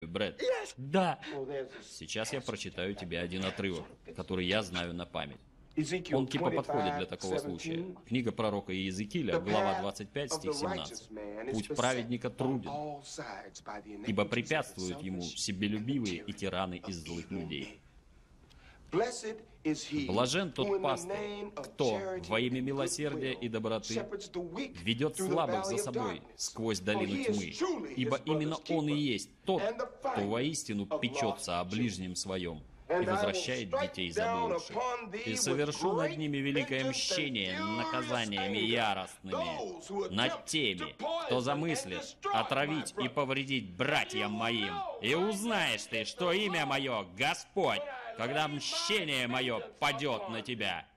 Брэд? Да. Сейчас я прочитаю тебе один отрывок, который я знаю на память. Он типа подходит для такого случая. Книга пророка Иезекииля, глава 25, стих 17. «Путь праведника труден, ибо препятствуют ему себелюбивые и тираны из злых людей». Блажен тот пастырь, кто во имя милосердия и доброты ведет слабых за собой сквозь долину тьмы, ибо именно он и есть тот, кто воистину печется о ближнем своем и возвращает детей заблудших. И совершу над ними великое мщение наказаниями яростными над теми, кто замыслит отравить и повредить братьям моим. И узнаешь ты, что имя мое Господь, когда мщение мое падет на тебя.